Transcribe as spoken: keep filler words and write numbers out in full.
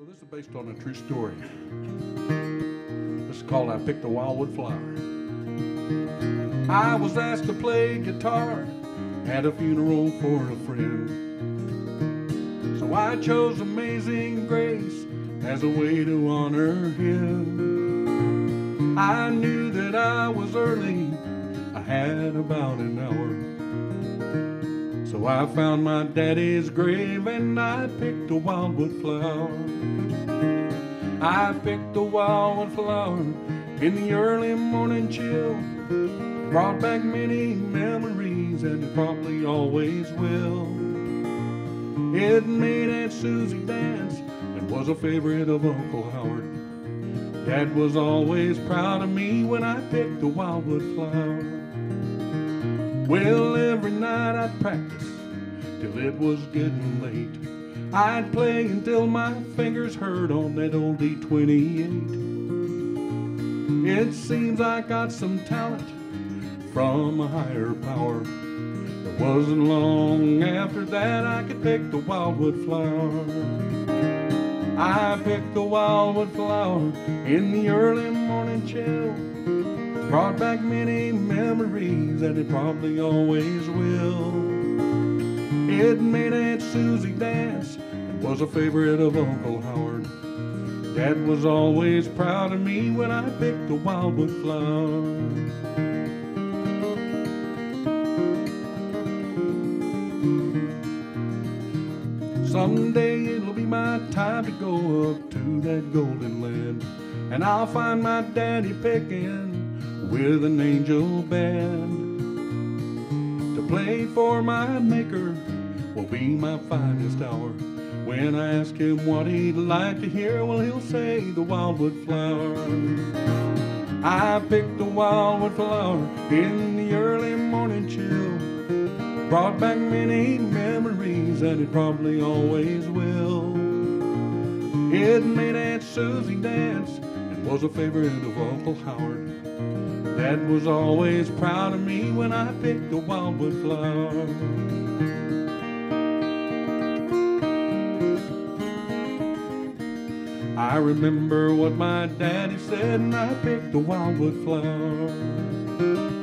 So this is based on a true story. This is called I Picked the Wildwood Flower. I was asked to play guitar at a funeral for a friend. So I chose Amazing Grace as a way to honor him. I knew that I was early, I had about an hour. So I found my daddy's grave and I picked a wildwood flower. I picked a wildwood flower in the early morning chill. Brought back many memories and it probably always will. It made Aunt Susie dance and was a favorite of Uncle Howard. Dad was always proud of me when I picked a wildwood flower. Well, every night I'd practice till it was getting late. I'd play until my fingers hurt on that old D twenty-eight. It seems I got some talent from a higher power. It wasn't long after that I could pick the wildwood flower. I picked the wildwood flower in the early morning chill. Brought back many memories and it probably always will. It made Aunt Susie dance and was a favorite of Uncle Howard. Dad was always proud of me when I picked the wildwood flower. Someday it'll be my time to go up to that golden land, and I'll find my daddy picking with an angel band. To play for my maker will be my finest hour. When I ask him what he'd like to hear, well, he'll say the wildwood flower. I picked the wildwood flower in the early morning chill. Brought back many memories and it probably always will. It made Aunt Susie dance and was a favorite of Uncle Howard. Dad was always proud of me when I picked the wildwood flower. I remember what my daddy said and I picked the wildwood flower.